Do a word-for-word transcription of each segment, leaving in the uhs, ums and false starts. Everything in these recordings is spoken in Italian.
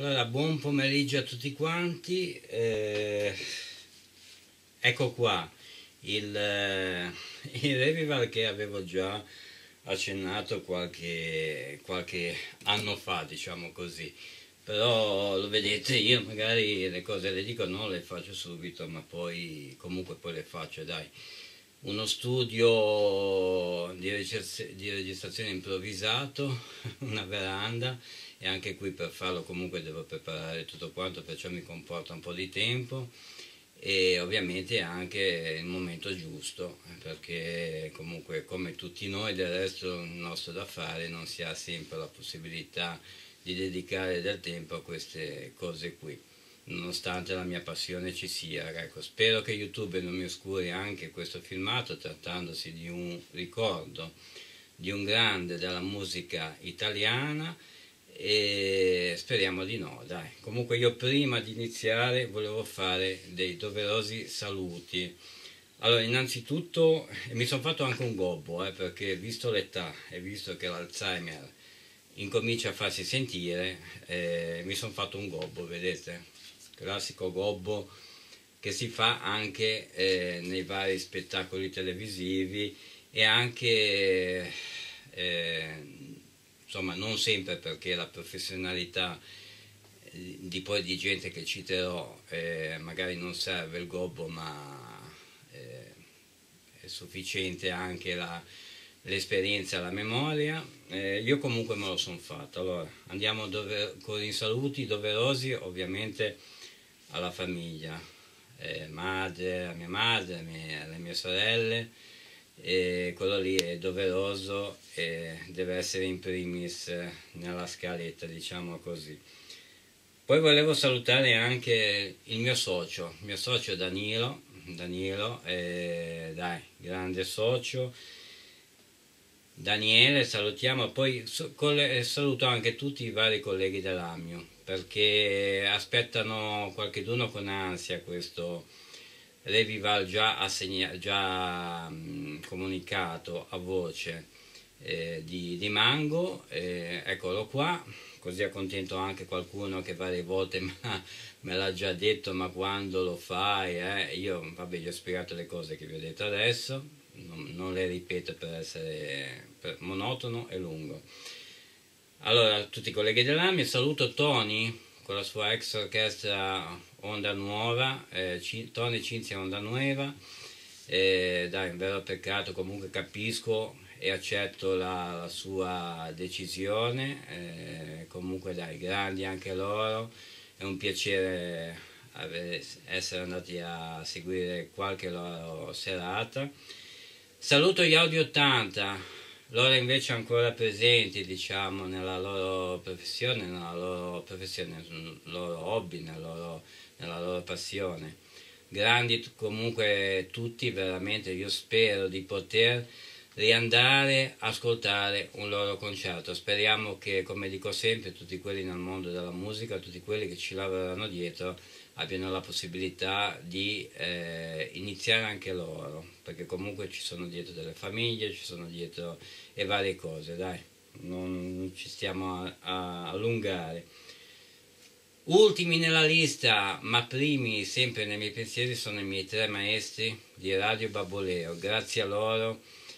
Allora, buon pomeriggio a tutti quanti, eh, ecco qua il, eh, il revival che avevo già accennato qualche, qualche anno fa, diciamo così, però lo vedete, io magari le cose le dico, non le faccio subito, ma poi comunque poi le faccio, dai. Uno studio di, di registrazione improvvisato, una veranda, e anche qui per farlo comunque devo preparare tutto quanto, perciò mi comporta un po' di tempo e ovviamente anche il momento giusto, perché comunque come tutti noi del resto il nostro da fare non si ha sempre la possibilità di dedicare del tempo a queste cose qui, nonostante la mia passione ci sia. Ecco, spero che YouTube non mi oscuri anche questo filmato, trattandosi di un ricordo di un grande della musica italiana, e speriamo di no, dai. Comunque io prima di iniziare volevo fare dei doverosi saluti. Allora, innanzitutto mi sono fatto anche un gobbo, eh, perché visto l'età e visto che l'Alzheimer incomincia a farsi sentire, eh, mi sono fatto un gobbo, vedete? Classico gobbo che si fa anche eh, nei vari spettacoli televisivi e anche eh, insomma non sempre, perché la professionalità di poi di gente che citerò eh, magari non serve il gobbo, ma eh, è sufficiente anche la l'esperienza, la memoria. Eh, io comunque me lo sono fatto. Allora andiamo dove, con i saluti doverosi ovviamente alla famiglia, eh, madre, a mia madre, mie, alle mie sorelle, e quello lì è doveroso e deve essere in primis nella scaletta, diciamo così. Poi volevo salutare anche il mio socio, il mio socio Danilo, Danilo, eh, dai, grande socio. Daniele, salutiamo, poi saluto anche tutti i vari colleghi dell'Amio, perché aspettano qualcheduno con ansia questo revival già, assegna, già mh, comunicato a voce eh, di, di Mango, eh, eccolo qua, così accontento anche qualcuno che varie volte me l'ha già detto, ma quando lo fai? Eh? Io, vabbè, gli ho spiegato le cose che vi ho detto adesso. Non, non le ripeto per essere per monotono e lungo. Allora, tutti i colleghi dell'Amio, saluto Tony con la sua ex orchestra Onda Nuova, eh, Tony Cinzia Onda Nuova, eh, dai, un vero peccato, comunque capisco e accetto la, la sua decisione, eh, comunque dai, grandi anche loro, è un piacere avere, essere andati a seguire qualche loro serata. Saluto gli Audi ottanta, loro invece ancora presenti, diciamo, nella loro professione, nella loro professione, nel loro hobby, nella loro, nella loro passione. Grandi comunque tutti, veramente, io spero di poter riandare a ascoltare un loro concerto. Speriamo che, come dico sempre, tutti quelli nel mondo della musica, tutti quelli che ci lavoreranno dietro, abbiano la possibilità di eh, iniziare anche loro, perché comunque ci sono dietro delle famiglie, ci sono dietro e varie cose, dai, non ci stiamo a, a allungare. Ultimi nella lista, ma primi sempre nei miei pensieri, sono i miei tre maestri di Radio Babboleo. Grazie a loro,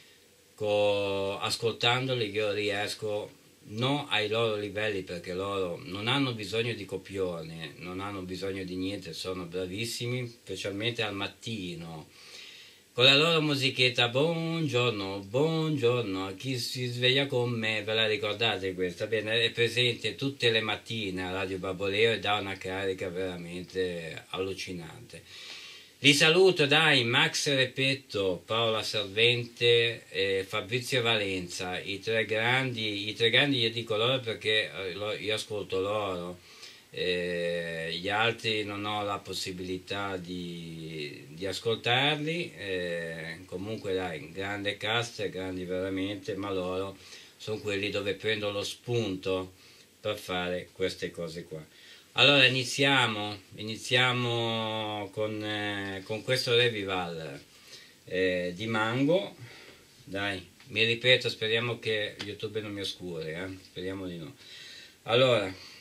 ascoltandoli io riesco, non ai loro livelli, perché loro non hanno bisogno di copione, non hanno bisogno di niente, sono bravissimi, specialmente al mattino, con la loro musichetta buongiorno, buongiorno, chi si sveglia con me, ve la ricordate questa? Bene, è presente tutte le mattine a Radio Babboleo e dà una carica veramente allucinante. Li saluto, dai, Max Repetto, Paola Servente e Fabrizio Valenza, i tre grandi, i tre grandi io dico loro perché io ascolto loro, eh, gli altri non ho la possibilità di, di ascoltarli, eh, comunque dai, grande cast, grandi veramente, ma loro sono quelli dove prendo lo spunto per fare queste cose qua. Allora iniziamo, iniziamo con, eh, con questo revival eh, di Mango, dai, mi ripeto, speriamo che YouTube non mi oscuri, eh? Speriamo di no. Allora,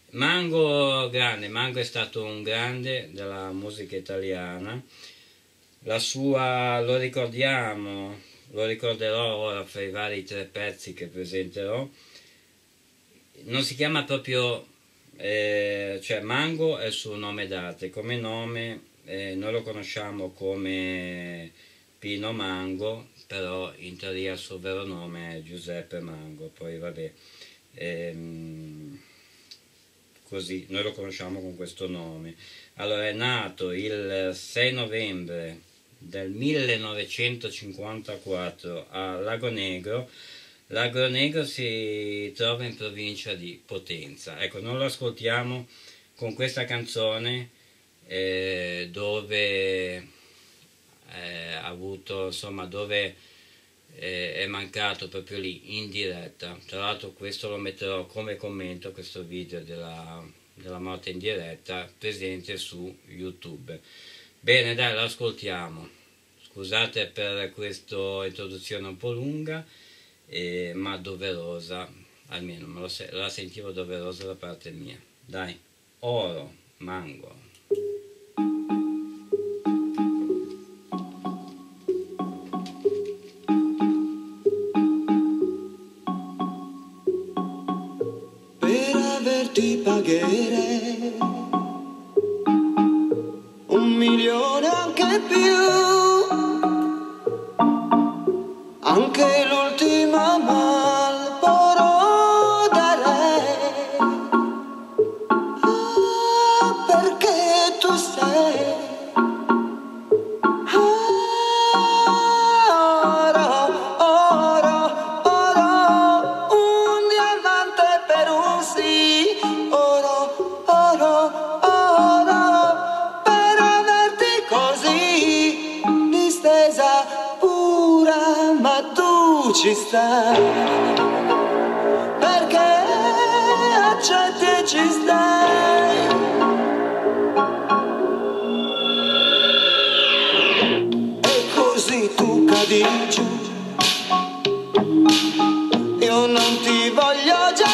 Mango grande, Mango è stato un grande della musica italiana. La sua, lo ricordiamo, lo ricorderò ora fra i vari tre pezzi che presenterò. Non si chiama proprio, eh, cioè Mango è il suo nome d'arte, come nome eh, noi lo conosciamo come Pino Mango, però in teoria il suo vero nome è Giuseppe Mango, poi vabbè, ehm, così noi lo conosciamo con questo nome. Allora è nato il sei novembre del millenovecentocinquantaquattro a Lago Negro. Lago Negro si trova in provincia di Potenza. Ecco, noi lo ascoltiamo con questa canzone eh, dove eh, ha avuto, insomma, dove eh, è mancato proprio lì in diretta. Tra l'altro questo lo metterò come commento, questo video della, della morte in diretta presente su YouTube. Bene, dai, lo ascoltiamo. Scusate per questa introduzione un po' lunga, eh, ma doverosa, almeno me lo, la sentivo doverosa da parte mia. Dai, Oro, Mango. Per averti pagherei un milione anche più, anche l'ultima Marlboro darei, ah, perché tu sei oro, oro, oro, un diamante per un sì, oro, oro, oro, per averti così distesa pura, ma tu ci stai, perché accetti e ci stai. E così tu cadi giù, io non ti voglio già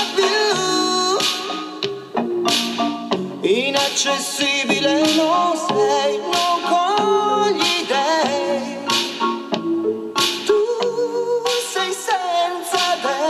più, inaccessibile non sei, non con gli dèi. Tu sei senza te.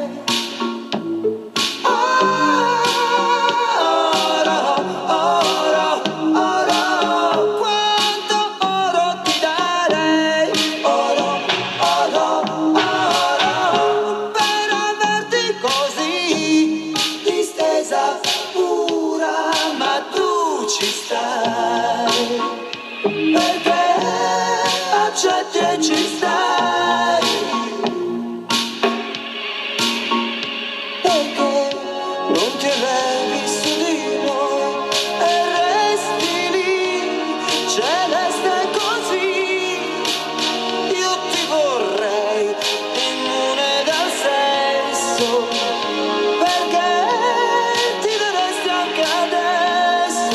Oro, oro, oro, quanto oro ti darei, oro, oro, oro, per averti così distesa pura, ma tu ci stai, perché accetti e ci stai, perché non ti levi su di noi e resti lì, celeste così. Io ti vorrei immune dal sesso, perché ti daresti anche adesso.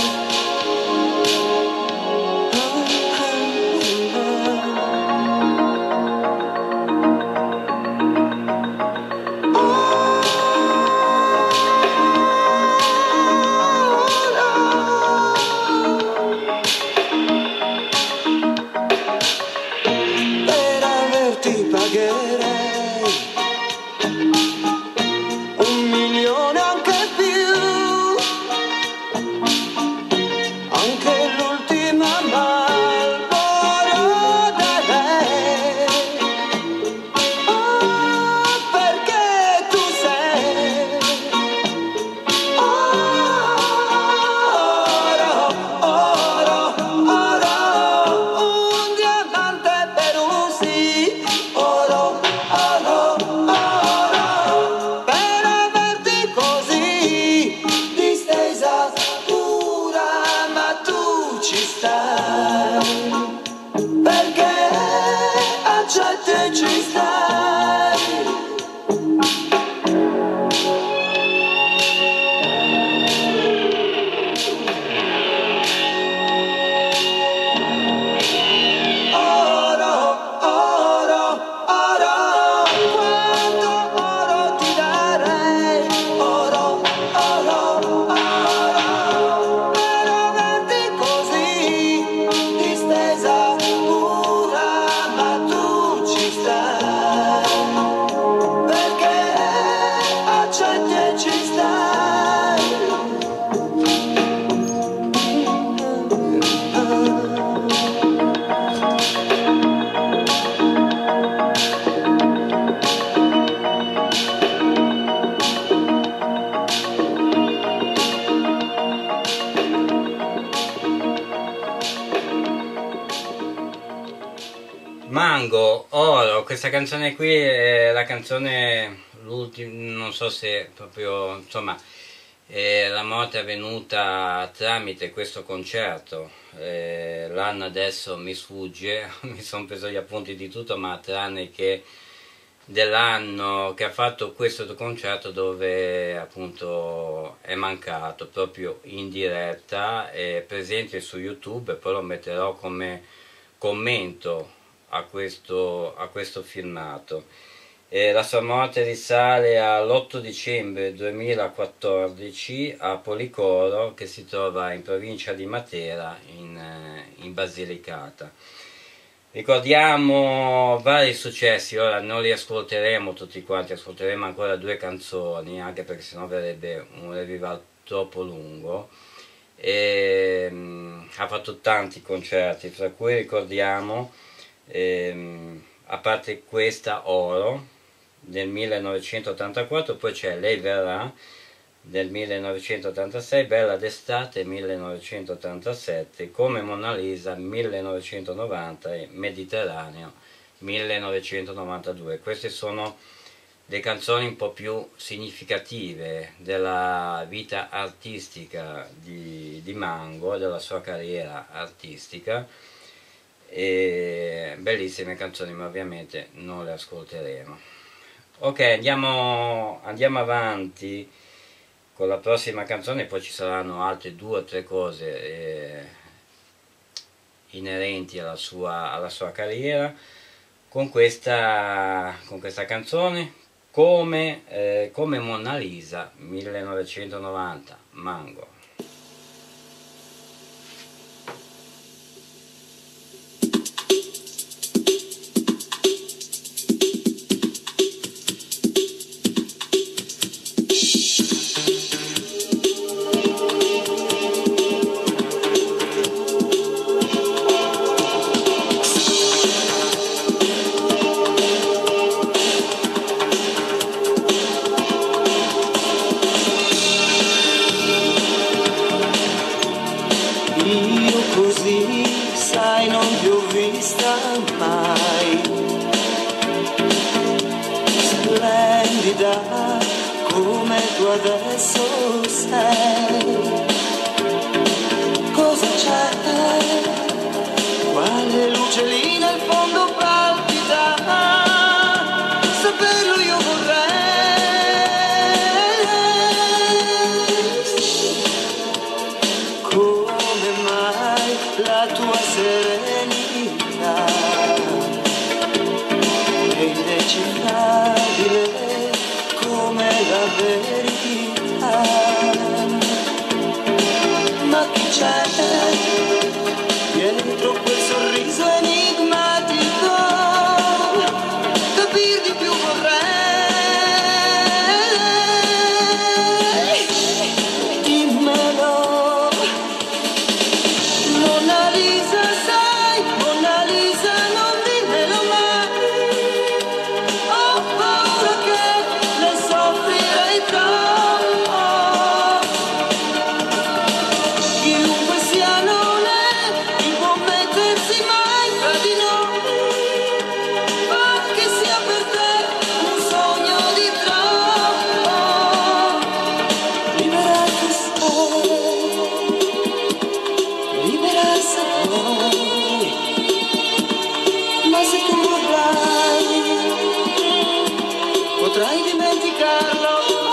Mango, Oro, questa canzone qui è la canzone, l'ultima, non so se proprio, insomma, eh, la morte è avvenuta tramite questo concerto. Eh, l'anno adesso mi sfugge, mi sono preso gli appunti di tutto, ma tranne che dell'anno che ha fatto questo concerto dove appunto è mancato proprio in diretta, è presente su YouTube, poi lo metterò come commento a questo, a questo filmato. E la sua morte risale all'otto dicembre duemilaquattordici a Policoro, che si trova in provincia di Matera, in, in Basilicata. Ricordiamo vari successi, ora non li ascolteremo tutti quanti, ascolteremo ancora due canzoni, anche perché sennò verrebbe un revival troppo lungo. E, um, ha fatto tanti concerti, fra cui ricordiamo, ehm, a parte questa, Oro, del millenovecentottantaquattro, poi c'è Lei verrà del millenovecentottantasei, Bella d'estate millenovecentottantasette, Come Mona Lisa millenovecentonovanta e Mediterraneo millenovecentonovantadue. Queste sono le canzoni un po' più significative della vita artistica di, di Mango, della sua carriera artistica, e bellissime canzoni, ma ovviamente non le ascolteremo. Ok, andiamo, andiamo avanti con la prossima canzone, poi ci saranno altre due o tre cose eh, inerenti alla sua, alla sua carriera, con questa, con questa canzone, come, eh, come Mona Lisa millenovecentonovanta, Mango. Come tu adesso sei, cosa c'è? Quale luce lì nel fondo palpita? Saperlo io vorrei. Come mai la tua serenità è indecifrabile come la verità, ma chi c'è dietro quel sorriso enigmatico? Capir di più vorrei, dimmelo. Mona Lisa, sai, Mona Lisa, non dimmelo mai. Ho paura che soffrirei troppo. Chiunque sia non è chi può mettersi mai tra di noi, ma che sia per te un sogno di troppo. Liberarti sei, liberarsi poi, ma se tu vorrai potrai dimenticarlo.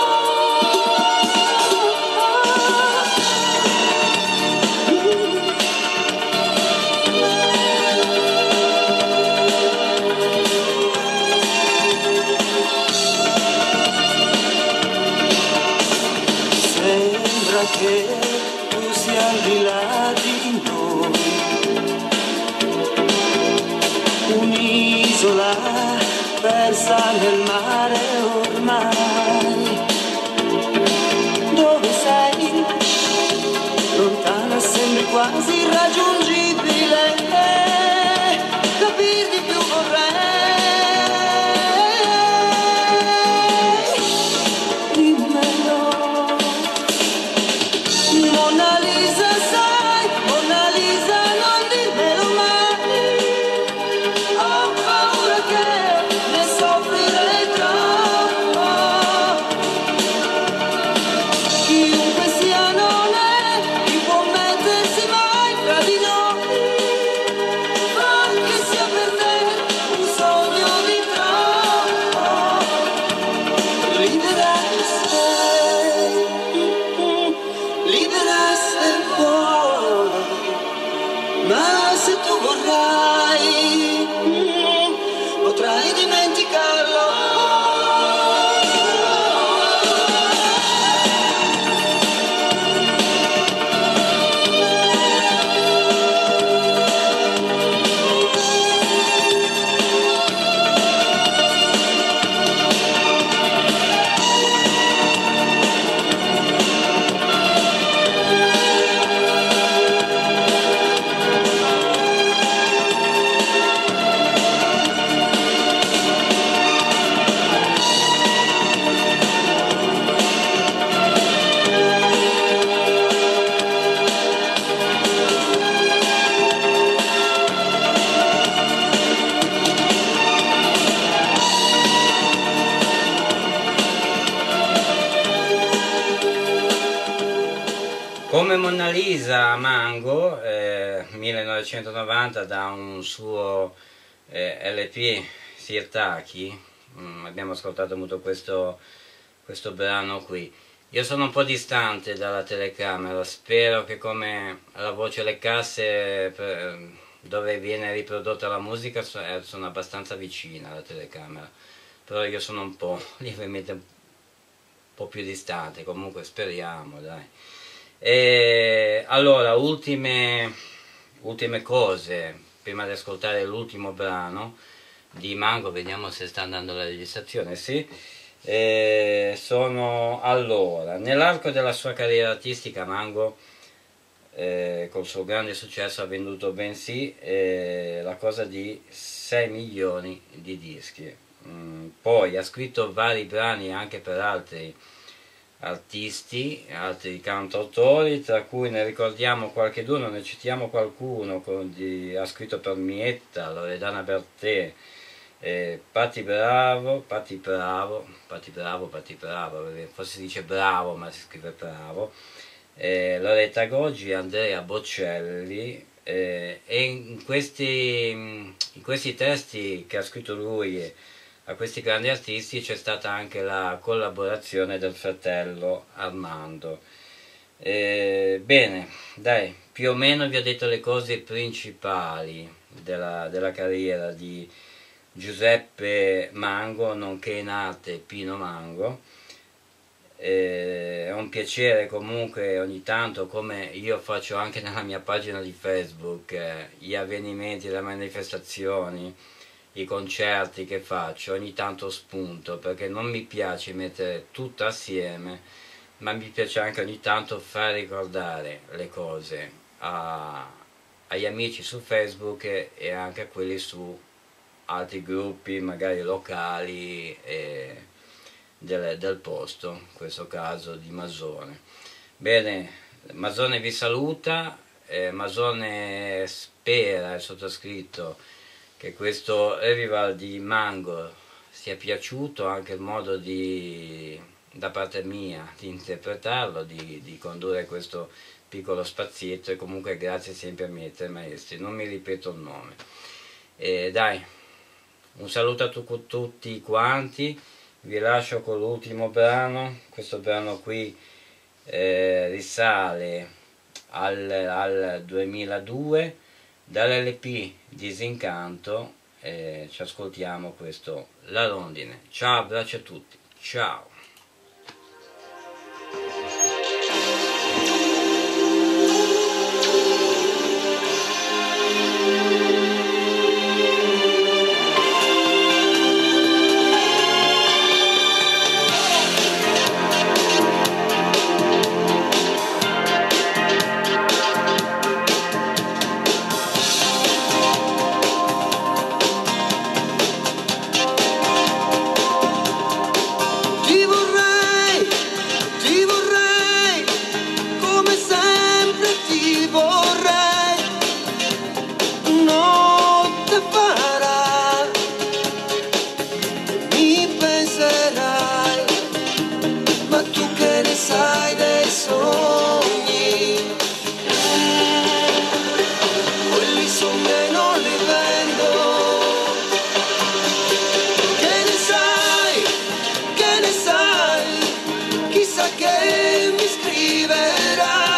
Sembra che tu sia al di là di noi, un'isola persa nel mare ormai. Dove sei? Lontana, sembri quasi irraggiungibile. Capir di più vorrei, dimmelo. Mona Lisa, sai, Mona Lisa, non dirmelo mai. Ho paura vorrai, mm, potrai dimenticarlo. Come Monna Lisa Mango, eh, millenovecentonovanta, da un suo eh, L P Sirtaki, mm, abbiamo ascoltato molto questo, questo brano qui. Io sono un po' distante dalla telecamera, spero che come la voce e le casse per, dove viene riprodotta la musica sono abbastanza vicina alla telecamera, però io sono un po' lievemente un po' più distante, comunque speriamo, dai. E allora, ultime, ultime cose, prima di ascoltare l'ultimo brano di Mango, vediamo se sta andando la registrazione, sì. E sono, allora, nell'arco della sua carriera artistica Mango, eh, col suo grande successo, ha venduto bensì eh, la cosa di sei milioni di dischi. Mm, poi ha scritto vari brani anche per altri artisti, altri cantautori, tra cui ne ricordiamo qualcheduno, ne citiamo qualcuno, di, ha scritto per Mietta, Loredana Bertè, eh, Patti Bravo, Patti Bravo, Patti Bravo, Patti Bravo, forse si dice Bravo ma si scrive Bravo, eh, Loretta Goggi, Andrea Bocelli, eh, e in questi, in questi testi che ha scritto lui a questi grandi artisti c'è stata anche la collaborazione del fratello Armando. Eh, bene, dai, più o meno vi ho detto le cose principali della, della carriera di Giuseppe Mango, nonché in arte Pino Mango. Eh, è un piacere comunque ogni tanto, come io faccio anche nella mia pagina di Facebook, eh, gli avvenimenti, le manifestazioni, i concerti che faccio, ogni tanto spunto, perché non mi piace mettere tutto assieme, ma mi piace anche ogni tanto far ricordare le cose a, agli amici su Facebook e, e anche a quelli su altri gruppi, magari locali e del, del posto, in questo caso di Masone. Bene, Masone vi saluta, eh, Masone spera, è sottoscritto, che questo revival di Mango sia piaciuto, anche il modo di, da parte mia, di interpretarlo, di, di condurre questo piccolo spazietto, e comunque grazie sempre ai miei tre maestri, non mi ripeto il nome. E dai, un saluto a tu, tutti quanti, vi lascio con l'ultimo brano. Questo brano qui eh, risale al, al duemiladue, dall'L P Disincanto, eh, ci ascoltiamo questo La Rondine. Ciao, abbraccio a tutti, ciao. Che mi scriverai.